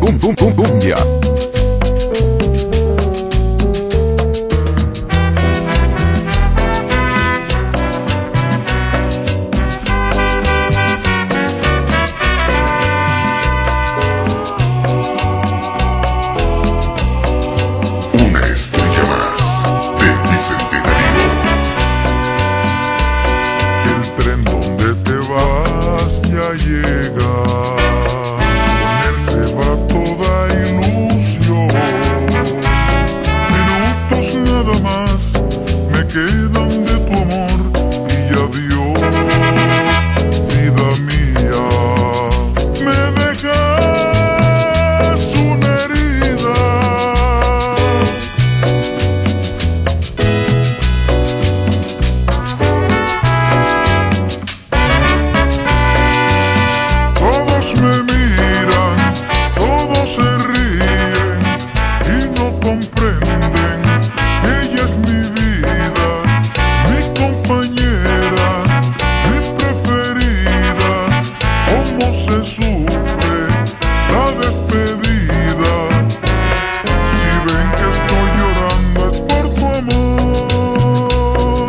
Cumbia. Una estrella más del bicentenario. El tren donde te vas ya llega, con él se va toda ilusión. Minutos nada más me quedan de tu amor y adiós, vida mía. Me dejas una herida, todos me miran, todos se ríen y no comprenden que ella es mi vida, mi compañera, mi preferida. Cómo se sufre la despedida. Si ven que estoy llorando es por tu amor.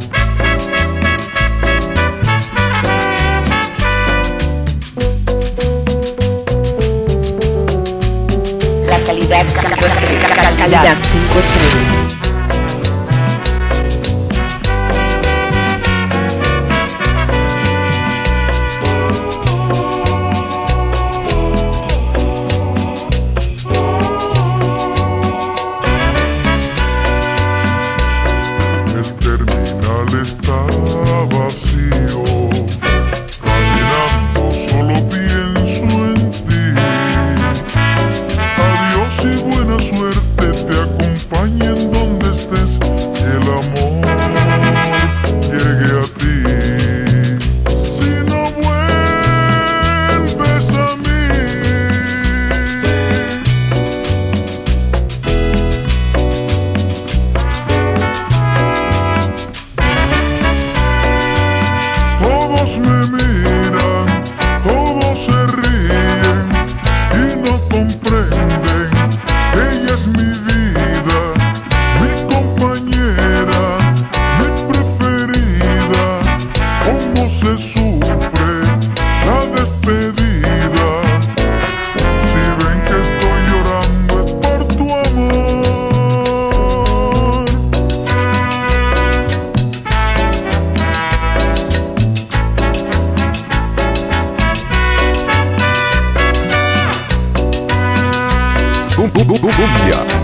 La calidad 5 estrellas. Calidad 5 estrellas. El terminal está vacío, caminando solo pienso en ti. Adiós y buena suerte te acompañe en donde estés, y el amor llegue a ti. Si no vuelves a mí, todos me miran, todos se ríen y no comprenden que ella es mi vida, mi compañera, mi preferida. Cómo se sufre la despedida. Si ven que estoy llorando es por tu amor. Cumbia.